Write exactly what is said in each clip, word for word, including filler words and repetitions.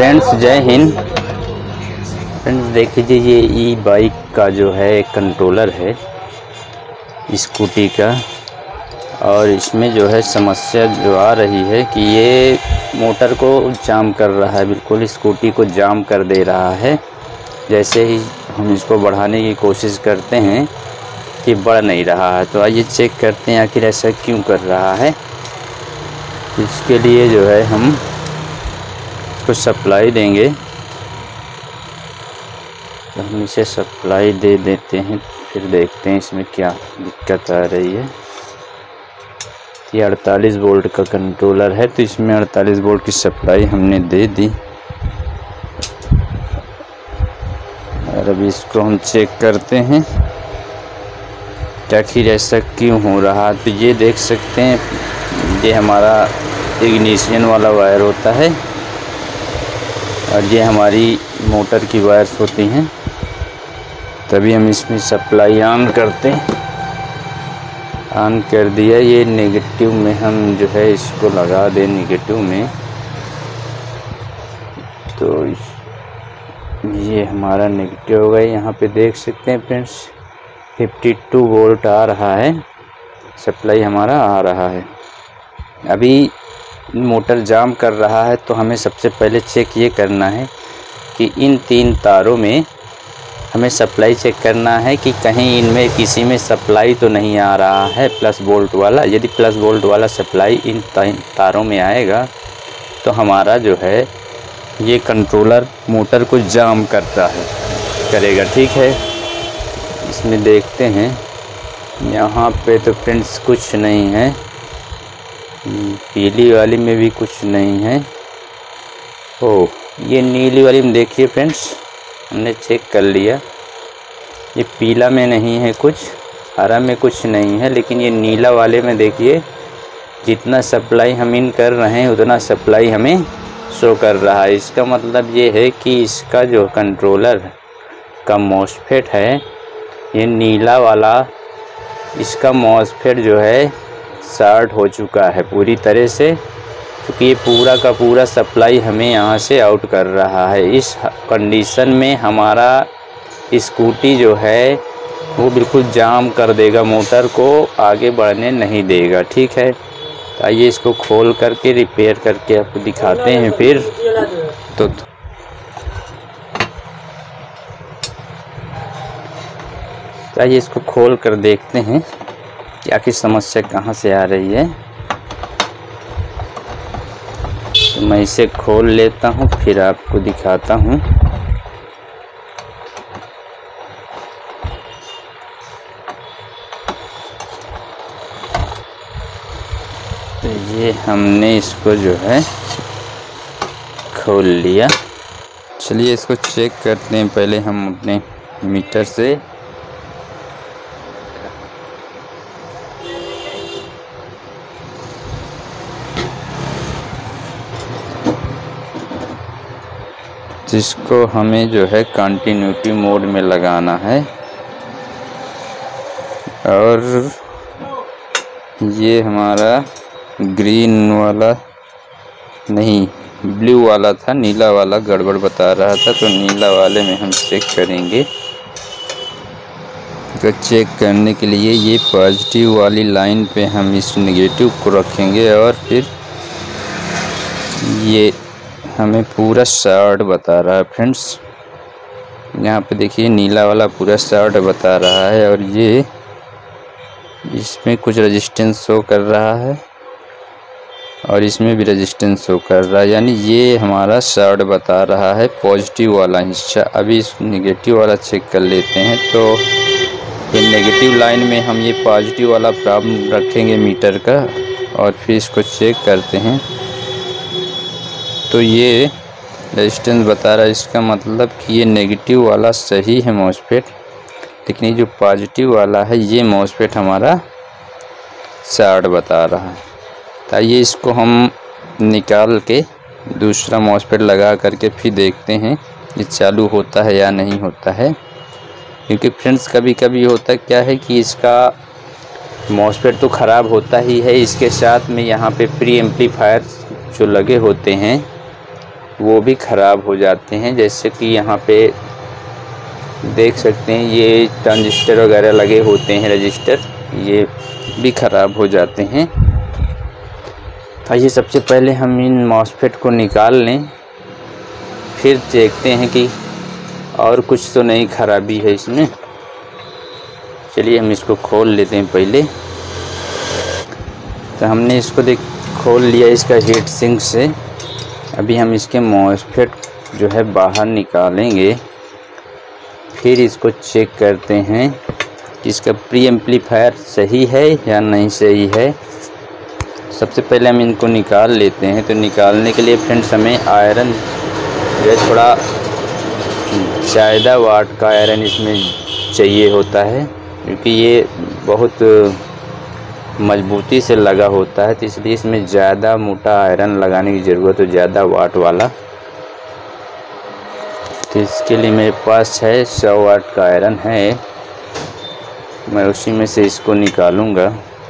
Friends जय Hind. Friends देख लीजिए, ये ई बाइक का जो है एक कंट्रोलर है स्कूटी का, और इसमें जो है समस्या जो आ रही है कि ये मोटर को जाम कर रहा है, बिल्कुल स्कूटी को जाम कर दे रहा है। जैसे ही हम इसको बढ़ाने की कोशिश करते हैं कि बढ़ नहीं रहा है। तो आइए चेक करते हैं आखिर ऐसा क्यों कर रहा है। इसके लिए जो है हम इसको सप्लाई देंगे, तो हम इसे सप्लाई दे देते हैं, फिर देखते हैं इसमें क्या दिक्कत आ रही है। ये अड़तालीस वोल्ट का कंट्रोलर है, तो इसमें अड़तालीस वोल्ट की सप्लाई हमने दे दी। और अभी इसको हम चेक करते हैं कि आखिर ऐसा क्यों हो रहा। तो ये देख सकते हैं, ये हमारा इग्निशन वाला वायर होता है और ये हमारी मोटर की वायर्स होती हैं। तभी हम इसमें सप्लाई ऑन करते हैं। ऑन कर दिया। ये नेगेटिव में हम जो है इसको लगा दें, नेगेटिव में। तो ये हमारा नेगेटिव हो गया। यहाँ पे देख सकते हैं फ्रेंड्स, बावन वोल्ट आ रहा है, सप्लाई हमारा आ रहा है। अभी मोटर जाम कर रहा है, तो हमें सबसे पहले चेक ये करना है कि इन तीन तारों में हमें सप्लाई चेक करना है कि कहीं इनमें किसी में सप्लाई तो नहीं आ रहा है प्लस वोल्ट वाला। यदि प्लस वोल्ट वाला सप्लाई इन तारों में आएगा तो हमारा जो है ये कंट्रोलर मोटर को जाम करता है करेगा। ठीक है, इसमें देखते हैं। यहाँ पे तो फ्रेंड्स कुछ नहीं है, पीली वाली में भी कुछ नहीं है। ओ, ये नीली वाली में देखिए फ्रेंड्स, हमने चेक कर लिया। ये पीला में नहीं है कुछ, हरा में कुछ नहीं है, लेकिन ये नीला वाले में देखिए, जितना सप्लाई हम इन कर रहे हैं उतना सप्लाई हमें शो कर रहा है। इसका मतलब ये है कि इसका जो कंट्रोलर का मॉसफेट है, ये नीला वाला, इसका मॉसफेट जो है शॉर्ट हो चुका है पूरी तरह से, क्योंकि ये पूरा का पूरा सप्लाई हमें यहाँ से आउट कर रहा है। इस कंडीशन में हमारा स्कूटी जो है वो बिल्कुल जाम कर देगा, मोटर को आगे बढ़ने नहीं देगा। ठीक है, तो आइए इसको खोल करके रिपेयर करके आपको दिखाते हैं फिर। तो आइए इसको खोल कर देखते हैं कि आखिर समस्या कहाँ से आ रही है। तो मैं इसे खोल लेता हूँ, फिर आपको दिखाता हूँ। तो ये हमने इसको जो है खोल लिया। चलिए इसको चेक करते हैं पहले हम अपने मीटर से। जिसको हमें जो है कंटिन्यूटी मोड में लगाना है, और ये हमारा ग्रीन वाला नहीं, ब्लू वाला था, नीला वाला गड़बड़ बता रहा था, तो नीला वाले में हम चेक करेंगे। तो चेक करने के लिए ये पॉजिटिव वाली लाइन पे हम इस नेगेटिव को रखेंगे, और फिर ये हमें पूरा शॉर्ट बता रहा है फ्रेंड्स। यहाँ पे देखिए नीला वाला पूरा शॉर्ट बता रहा है, और ये इसमें कुछ रेजिस्टेंस शो कर रहा है और इसमें भी रेजिस्टेंस शो कर रहा है, यानी ये हमारा शॉर्ट बता रहा है पॉजिटिव वाला हिस्सा। अभी इस नेगेटिव वाला चेक कर लेते हैं। तो ये नेगेटिव लाइन में हम ये पॉजिटिव वाला प्रॉब्लम रखेंगे मीटर का, और फिर इसको चेक करते हैं। तो ये रेजिस्टेंस बता रहा है, इसका मतलब कि ये नेगेटिव वाला सही है मॉसफेट, लेकिन ये जो पॉजिटिव वाला है ये मॉसफेट हमारा शॉर्ट बता रहा है। तो आइए इसको हम निकाल के दूसरा मॉसफेट लगा करके फिर देखते हैं ये चालू होता है या नहीं होता है। क्योंकि फ्रेंड्स कभी कभी होता क्या है कि इसका मॉसफेट तो ख़राब होता ही है, इसके साथ में यहाँ पे प्री एम्पलीफायर जो लगे होते हैं वो भी ख़राब हो जाते हैं। जैसे कि यहाँ पे देख सकते हैं ये ट्रांजिस्टर वगैरह लगे होते हैं, रजिस्टर, ये भी ख़राब हो जाते हैं। आइए सबसे पहले हम इन मॉसफेट को निकाल लें, फिर देखते हैं कि और कुछ तो नहीं ख़राबी है इसमें। चलिए हम इसको खोल लेते हैं पहले। तो हमने इसको देख खोल लिया इसका हीट सिंक से। अभी हम इसके मॉसफेट जो है बाहर निकालेंगे, फिर इसको चेक करते हैं कि इसका प्री एम्पलीफायर सही है या नहीं सही है। सबसे पहले हम इनको निकाल लेते हैं। तो निकालने के लिए फ्रेंड्स हमें आयरन जो है थोड़ा ज़्यादा वाट का आयरन इसमें चाहिए होता है, क्योंकि ये बहुत मजबूती से लगा होता है, तो इसलिए इसमें ज़्यादा मोटा आयरन लगाने की ज़रूरत है, ज़्यादा वाट वाला। तो इसके लिए मेरे पास है सौ वाट का आयरन है, मैं उसी में से इसको निकालूंगा।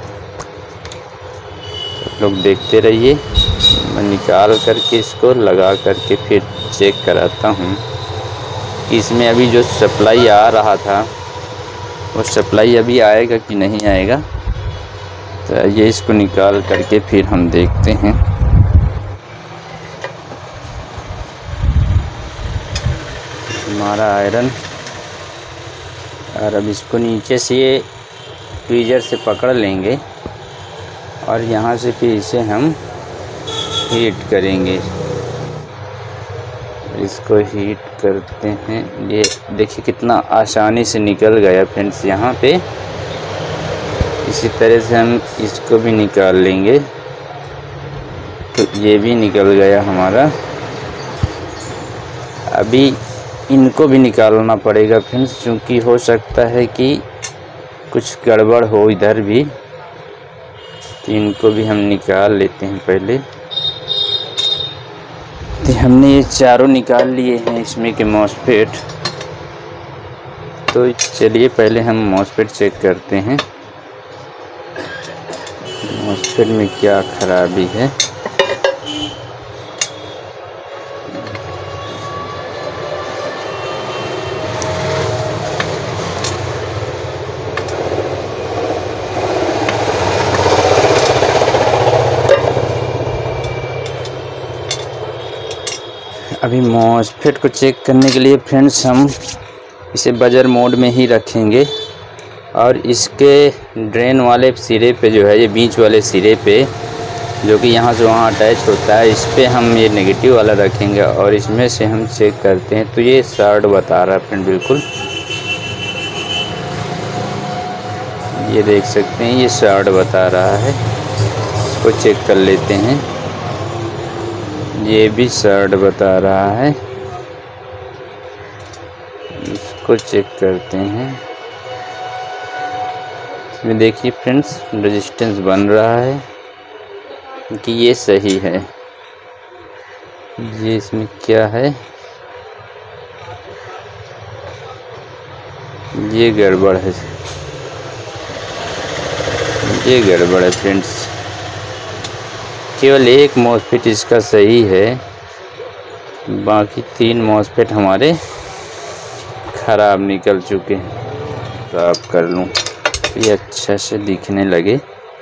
आप लोग देखते रहिए, मैं निकाल करके इसको लगा करके फिर चेक कराता हूँ कि इसमें अभी जो सप्लाई आ रहा था वो सप्लाई अभी आएगा कि नहीं आएगा। तो ये इसको निकाल करके फिर हम देखते हैं। हमारा आयरन, और अब इसको नीचे से ये ट्वीज़र से पकड़ लेंगे और यहाँ से फिर इसे हम हीट करेंगे। इसको हीट करते हैं। ये देखिए कितना आसानी से निकल गया फ्रेंड्स यहाँ पे। इसी तरह से हम इसको भी निकाल लेंगे। तो ये भी निकल गया हमारा। अभी इनको भी निकालना पड़ेगा फ्रेंड्स, क्योंकि हो सकता है कि कुछ गड़बड़ हो इधर भी। तो इनको भी हम निकाल लेते हैं पहले। तो हमने ये चारों निकाल लिए हैं इसमें के मॉसफेट। तो चलिए पहले हम मॉसफेट चेक करते हैं, मॉसफेट में क्या खराबी है। अभी मॉसफेट को चेक करने के लिए फ्रेंड्स हम इसे बजर मोड में ही रखेंगे, और इसके ड्रेन वाले सिरे पे जो है, ये बीच वाले सिरे पे जो कि यहाँ से वहाँ अटैच होता है, इस पे हम ये नेगेटिव वाला रखेंगे और इसमें से हम चेक करते हैं। तो ये शॉर्ट बता रहा है फ्रेंड, बिल्कुल ये देख सकते हैं, ये शॉर्ट बता रहा है। इसको चेक कर लेते हैं। ये भी शॉर्ट बता रहा है, इसको चेक करते हैं। इसमें देखिए फ्रेंड्स रेजिस्टेंस बन रहा है कि ये सही है। ये इसमें क्या है, ये गड़बड़ है, ये गड़बड़ है फ्रेंड्स। केवल एक मॉसफेट इसका सही है, बाकी तीन मॉसफेट हमारे ख़राब निकल चुके हैं। साफ कर लूँ ये अच्छा से दिखने लगे।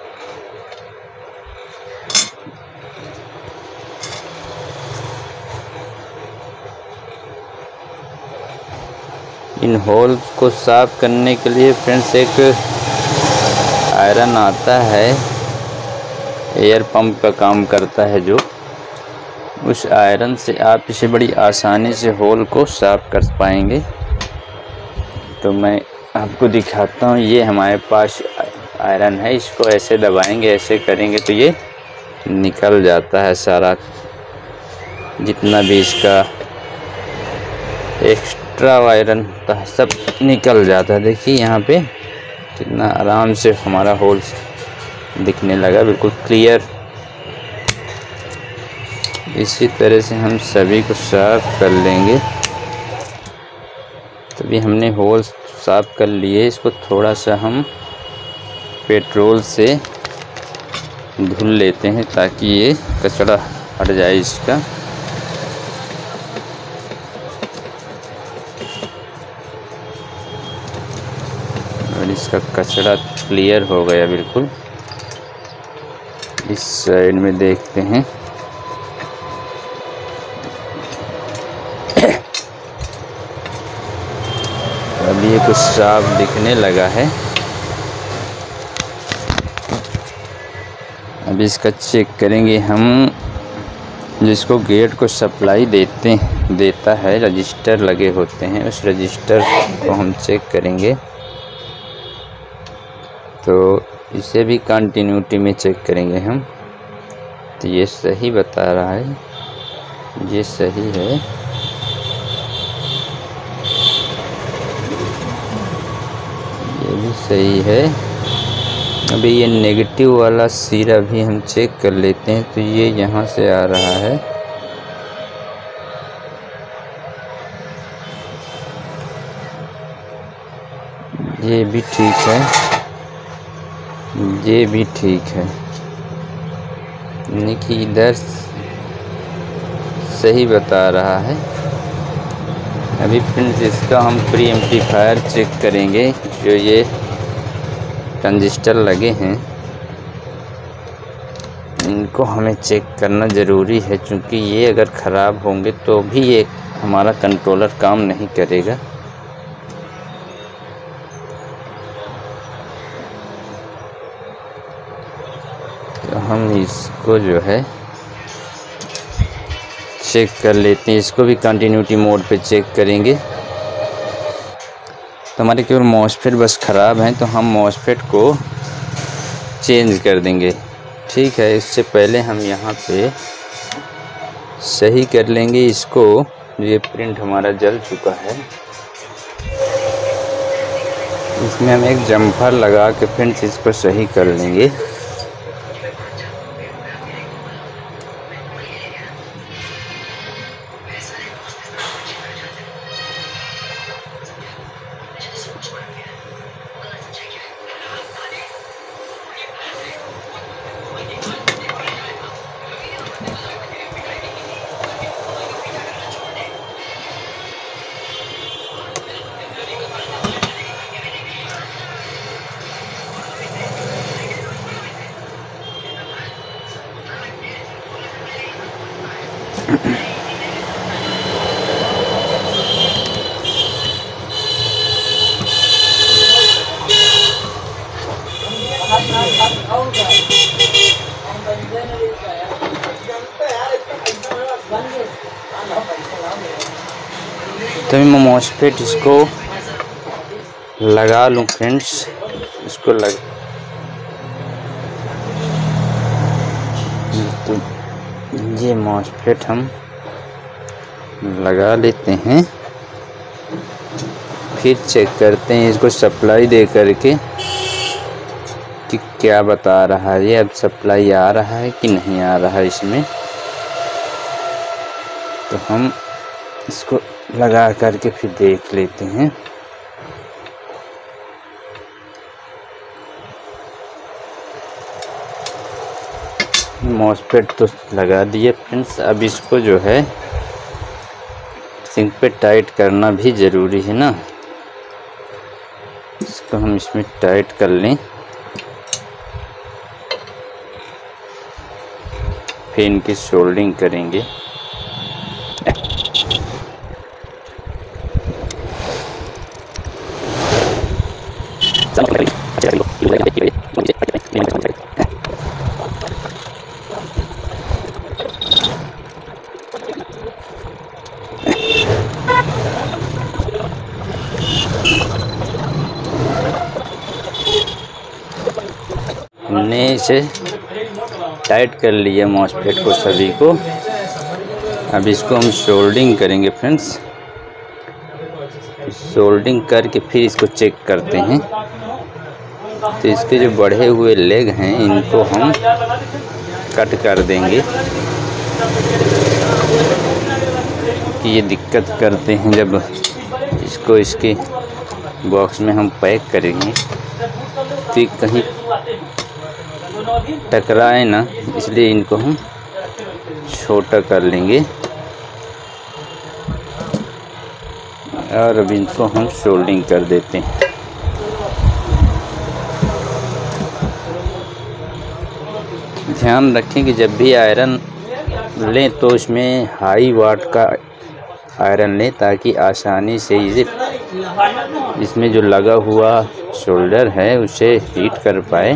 इन होल्स को साफ करने के लिए फ्रेंड्स एक आयरन आता है, एयर पंप का काम करता है, जो उस आयरन से आप इसे बड़ी आसानी से होल को साफ कर पाएंगे। तो मैं आपको दिखाता हूँ। ये हमारे पास आयरन है, इसको ऐसे दबाएंगे, ऐसे करेंगे तो ये निकल जाता है सारा, जितना भी इसका एक्स्ट्रा आयरन था सब निकल जाता है। देखिए यहाँ पे कितना आराम से हमारा होल दिखने लगा, बिल्कुल क्लियर। इसी तरह से हम सभी को साफ कर लेंगे। तभी हमने होल साफ कर लिए। इसको थोड़ा सा हम पेट्रोल से धुल लेते हैं ताकि ये कचरा हट जाए इसका। और इसका कचरा क्लियर हो गया बिल्कुल। इस साइड में देखते हैं। अब ये कुछ साफ दिखने लगा है। अब इसका चेक करेंगे हम। जिसको गेट को सप्लाई देते देता है, रजिस्टर लगे होते हैं, उस रजिस्टर को हम चेक करेंगे। तो इसे भी कंटिन्यूटी में चेक करेंगे हम। तो ये सही बता रहा है, ये सही है। ये भी सही है। अभी ये नेगेटिव वाला सिरा भी हम चेक कर लेते हैं। तो ये यहाँ से आ रहा है। ये भी ठीक है, ये भी ठीक है, यानी कि इधर सही बता रहा है। अभी फ्रेंड्स इसका हम प्री एम्पलीफायर चेक करेंगे। जो ये ट्रांजिस्टर लगे हैं इनको हमें चेक करना ज़रूरी है, क्योंकि ये अगर ख़राब होंगे तो भी ये हमारा कंट्रोलर काम नहीं करेगा। तो हम इसको जो है चेक कर लेते हैं। इसको भी कंटिन्यूटी मोड पे चेक करेंगे। तो हमारे केवल मॉसफेट बस ख़राब हैं, तो हम मॉसफेट को चेंज कर देंगे। ठीक है, इससे पहले हम यहाँ पे सही कर लेंगे इसको। ये प्रिंट हमारा जल चुका है, इसमें हम एक जम्पर लगा के फिर इसको सही कर लेंगे। तो मैं मॉसफेट इसको लगा लूँ फ्रेंड्स। इसको लग तो ये मॉसफेट हम लगा लेते हैं, फिर चेक करते हैं इसको सप्लाई दे करके कि क्या बता रहा है। ये अब सप्लाई आ रहा है कि नहीं आ रहा है इसमें। तो हम इसको लगा करके फिर देख लेते हैं। मॉसफेट तो लगा दिए फ्रेंड्स। अब इसको जो है सिंक पे टाइट करना भी ज़रूरी है ना। इसको हम इसमें टाइट कर लें, फिर इनकी सोल्डिंग करेंगे। हमने इसे टाइट कर लिया मॉसफेट को सभी को। अब इसको हम सोल्डिंग करेंगे फ्रेंड्स। सोल्डिंग करके फिर इसको चेक करते हैं। तो इसके जो बढ़े हुए लेग हैं इनको हम कट कर देंगे कि ये दिक्कत करते हैं जब इसको इसके बॉक्स में हम पैक करेंगे तो कहीं टकराए ना, इसलिए इनको हम छोटा कर लेंगे। और अब इनको हम सोल्डिंग कर देते हैं। ध्यान रखें कि जब भी आयरन लें तो इसमें हाई वाट का आयरन लें, ताकि आसानी से इसे इसमें जो लगा हुआ शोल्डर है उसे हीट कर पाए।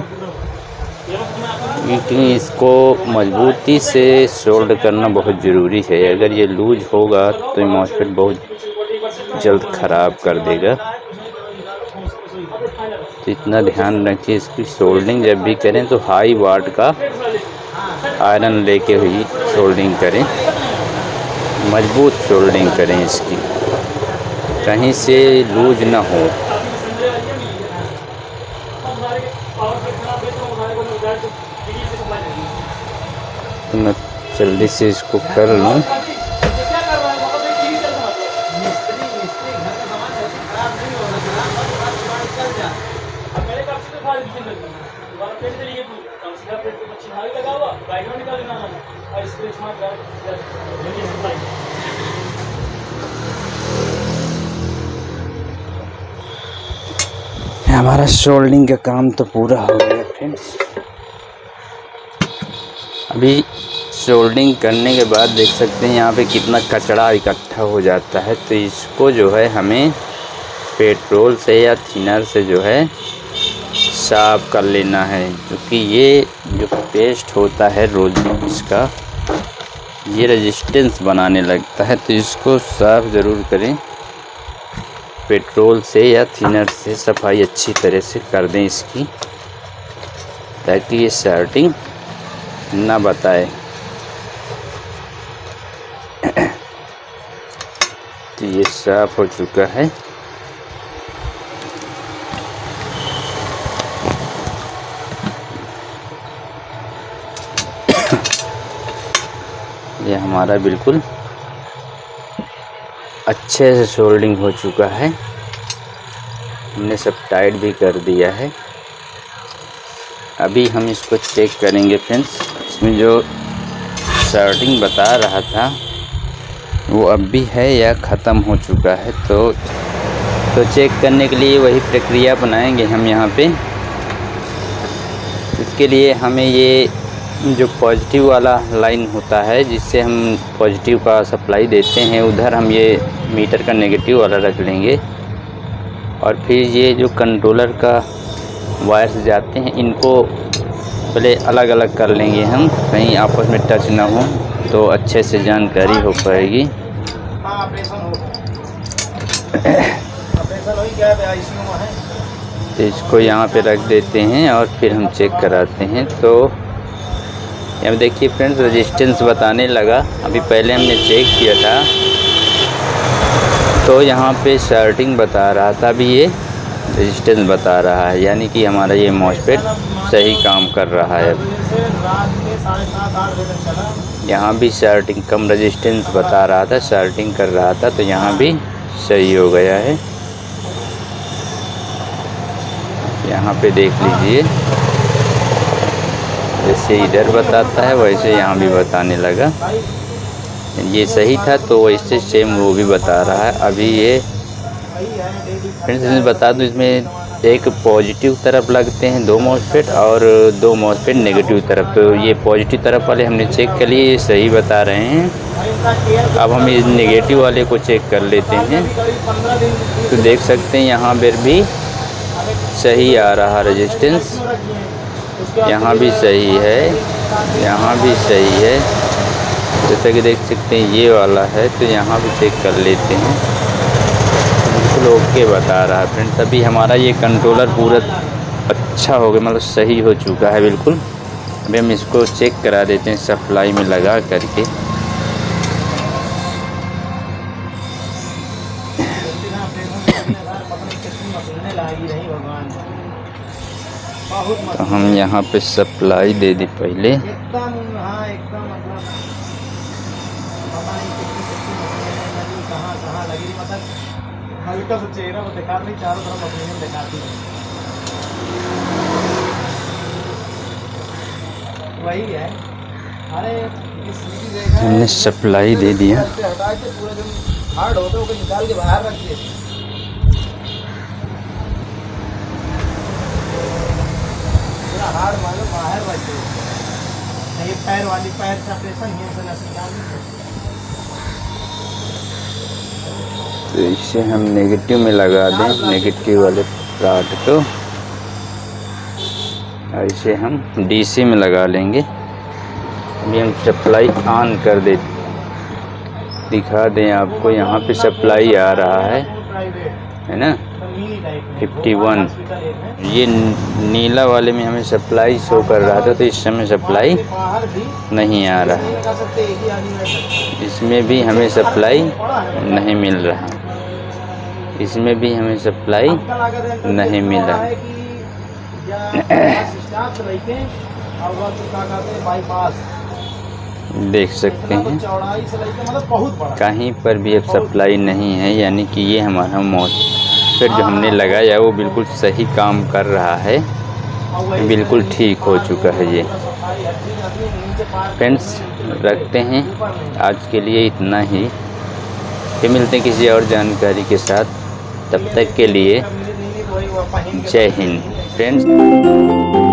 क्योंकि इसको मजबूती से सोल्ड करना बहुत ज़रूरी है। अगर ये लूज होगा तो ये मॉसफेट बहुत जल्द ख़राब कर देगा। तो इतना ध्यान रखिए, इसकी सोल्डिंग जब भी करें तो हाई वाट का आयरन लेके हुई सोल्डिंग करें, मजबूत सोल्डिंग करें इसकी, कहीं से लूज ना हो। तो मैं जल्दी से इसको कर लूँ। हमारा सोल्डिंग का काम तो पूरा हो गया फ्रेंड्स। अभी सोल्डिंग करने के बाद देख सकते हैं यहाँ पे कितना कचरा इकट्ठा हो जाता है। तो इसको जो है हमें पेट्रोल से या थिनर से जो है साफ कर लेना है, क्योंकि ये जो पेस्ट होता है रोज इसका ये रेजिस्टेंस बनाने लगता है। तो इसको साफ ज़रूर करें, पेट्रोल से या थिनर से सफाई अच्छी तरह से कर दें इसकी, ताकि ये सर्टिंग ना बताए। तो ये साफ हो चुका है। ये हमारा बिल्कुल अच्छे से सोल्डिंग हो चुका है। हमने सब टाइट भी कर दिया है। अभी हम इसको चेक करेंगे फ्रेंड्स। इसमें जो सर्टिंग बता रहा था वो अब भी है या ख़त्म हो चुका है। तो तो चेक करने के लिए वही प्रक्रिया अपनाएंगे हम यहाँ पे। इसके लिए हमें ये जो पॉजिटिव वाला लाइन होता है, जिससे हम पॉजिटिव का सप्लाई देते हैं, उधर हम ये मीटर का नेगेटिव वाला रख लेंगे। और फिर ये जो कंट्रोलर का वायर्स जाते हैं, इनको पहले अलग अलग कर लेंगे हम, कहीं आपस में टच ना हो, तो अच्छे से जानकारी हो पाएगी। तो इसको यहाँ पे रख देते हैं और फिर हम चेक कराते हैं। तो अब देखिए फ्रेंड्स, रेजिस्टेंस बताने लगा। अभी पहले हमने चेक किया था तो यहाँ पे सर्टिंग बता रहा था, अभी ये रेजिस्टेंस बता रहा है, यानी कि हमारा ये मॉसफेट सही काम कर रहा है। यहाँ भी सर्टिंग कम रेजिस्टेंस बता रहा था, सर्टिंग कर रहा था, तो यहाँ भी सही हो गया है। यहाँ पे देख लीजिए, जैसे इधर बताता है वैसे यहाँ भी बताने लगा। ये सही था तो वैसे सेम वो भी बता रहा है। अभी ये फ्रेंड्स इसमें बता दूँ, इसमें एक पॉजिटिव तरफ लगते हैं दो मॉसफेट और दो मॉसफेट नेगेटिव तरफ। तो ये पॉजिटिव तरफ वाले हमने चेक कर लिए, ये सही बता रहे हैं। अब हम इस नेगेटिव वाले को चेक कर लेते हैं। तो देख सकते हैं यहाँ पर भी सही आ रहा रेजिस्टेंस, यहाँ भी सही है, यहाँ भी सही है। जैसा कि देख सकते हैं ये वाला है, तो यहाँ भी चेक कर लेते हैं। बिल्कुल ओके बता रहा है फ्रेंड्स। अभी हमारा ये कंट्रोलर पूरा अच्छा हो गया, मतलब सही हो चुका है बिल्कुल। अभी हम इसको चेक करा देते हैं सप्लाई में लगा करके। तो हम यहाँ पे सप्लाई दे दी पहले। हल्का सा चेहरा वो दिखा रही, चारों तरफ अपनी दिखाती है, वही है। अरे हमने सप्लाई दे दिया। हटा के पूरा जो हार्ड होता है वो निकाल के बाहर रख दिए, पूरा हार्ड मानो बाहर रख दिए। ये पैर वाली पैर का प्रेशर ये से नस निकाल तो इसे हम नेगेटिव में लगा दें, नेगेटिव वाले प्लाट को, और इसे हम डीसी में लगा लेंगे। अभी हम सप्लाई ऑन कर दे दिखा दें आपको, यहाँ पे सप्लाई आ रहा है है ना इक्यावन। ये नीला वाले में हमें सप्लाई शो कर रहा था, तो इस समय सप्लाई नहीं आ रहा है। इसमें भी हमें सप्लाई नहीं मिल रहा, इसमें भी हमें सप्लाई नहीं मिला। देख सकते हैं कहीं पर भी अब सप्लाई नहीं है, यानी कि ये हमारा मोटर जो हमने लगाया वो बिल्कुल सही काम कर रहा है, बिल्कुल ठीक हो चुका है ये। फ्रेंड्स रखते हैं आज के लिए इतना ही, फिर मिलते हैं किसी और जानकारी के साथ। तब तक के लिए जय हिंद फ्रेंड्स।